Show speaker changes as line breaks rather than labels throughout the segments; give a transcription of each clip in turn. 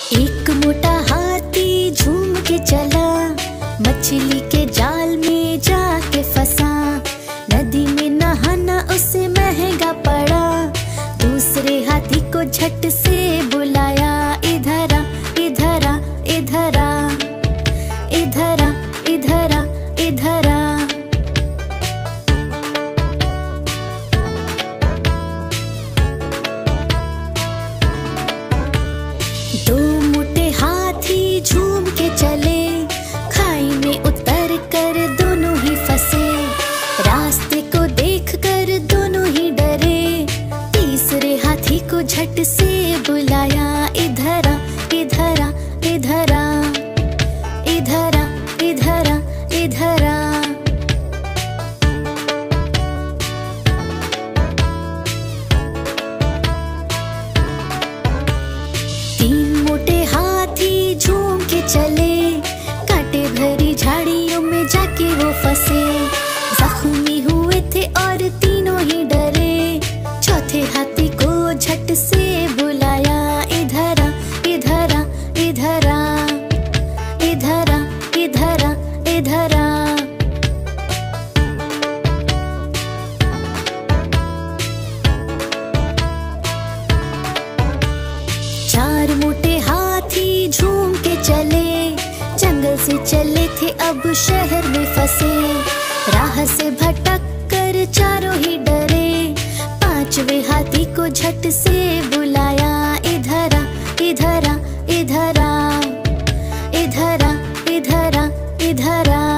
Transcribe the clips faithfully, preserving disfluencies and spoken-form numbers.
एक मोटा हाथी झूम के चला, मछली के जाल में जाके फंसा। नदी में नहाना उसे महंगा पड़ा, दूसरे हाथी को झट से बुलाया। इधर आ, इधर आ, इधर आ, इधर आ, इधर आ, इधर आ। दो मोटे हाथी झूम के चले, खाई में उतर कर दोनों ही फंसे। रास्ते को देखकर दोनों ही डरे, तीसरे हाथी को झट से बुलाया। इधर आ, इधर आ, इधर आ, इधर आ, इधर आ, इधर आ। तीन मोटे हाथी झूम के चले, कांटे भरी झाड़ियों में जाके वो फंसे। जख्मी हुए थे और तीनों ही डरे, चौथे हाथी को झट से बुलाया। इधर आ, इधर आ, इधर आ, इधर आ, इधर आ, इधर आ। चार मोटे हाथी झूम के चले, जंगल से चले थे अब शहर में फंसे। राह से भटक कर चारों ही डरे, पांचवे हाथी को झट से बुलाया। इधर आ, इधर आ, इधर आ, इधर आ, इधर आ, इधर आ।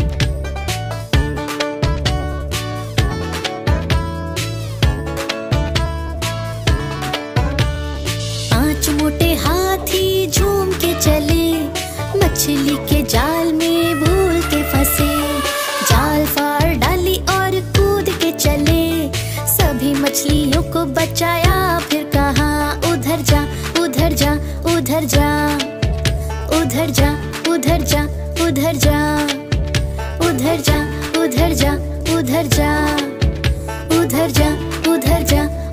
पांच मोटे हाथी झूम के चले, मछली के जाल में भूल के फंसे। जाल फाड़ डाली और कूद के चले, सभी मछलियों को बचाया। फिर कहा उधर जा, उधर जा, उधर जा, उधर जा, उधर जा, उधर जा, उधर जा, उधर जा, उधर जा, उधर जा, उधर जा,